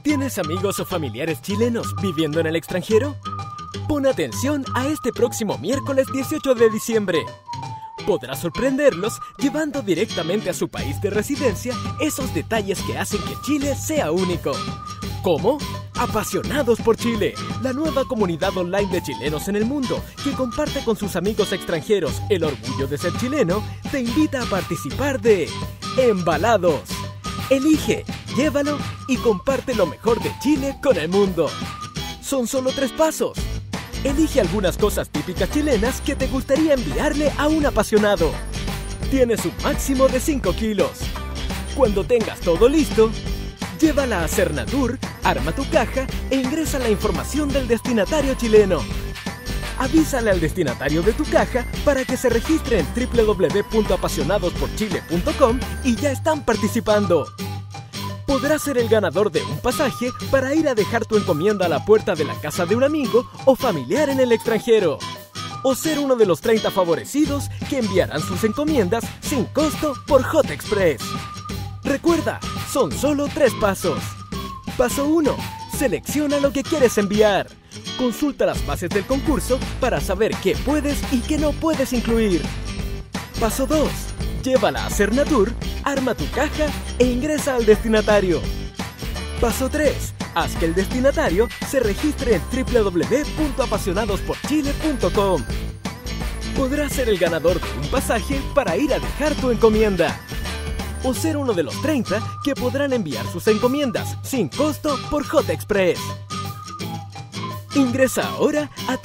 ¿Tienes amigos o familiares chilenos viviendo en el extranjero? Pon atención a este próximo miércoles 18 de diciembre. Podrás sorprenderlos llevando directamente a su país de residencia esos detalles que hacen que Chile sea único. ¿Cómo? Apasionados por Chile, la nueva comunidad online de chilenos en el mundo que comparte con sus amigos extranjeros el orgullo de ser chileno, te invita a participar de Embalados. Elige, llévalo y comparte lo mejor de Chile con el mundo. Son solo 3 pasos. Elige algunas cosas típicas chilenas que te gustaría enviarle a un apasionado. Tienes un máximo de 5 kilos. Cuando tengas todo listo, llévala a Cernatur, arma tu caja e ingresa la información del destinatario chileno. Avísale al destinatario de tu caja para que se registre en www.apasionadosporchile.com y ya están participando. Podrás ser el ganador de un pasaje para ir a dejar tu encomienda a la puerta de la casa de un amigo o familiar en el extranjero. O ser uno de los 30 favorecidos que enviarán sus encomiendas sin costo por Hot Express. Recuerda, son solo 3 pasos. Paso 1. Selecciona lo que quieres enviar. Consulta las bases del concurso para saber qué puedes y qué no puedes incluir. Paso 2. Llévala a Cernatur, arma tu caja e ingresa al destinatario. Paso 3. Haz que el destinatario se registre en www.apasionadosporchile.com. Podrás ser el ganador de un pasaje para ir a dejar tu encomienda. O ser uno de los 30 que podrán enviar sus encomiendas sin costo por Hot Express. Ingresa ahora a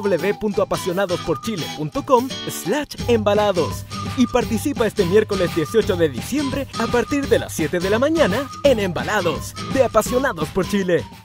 www.apasionadosporchile.com/embalados y participa este miércoles 18 de diciembre a partir de las 7 de la mañana en Embalados, de Apasionados por Chile.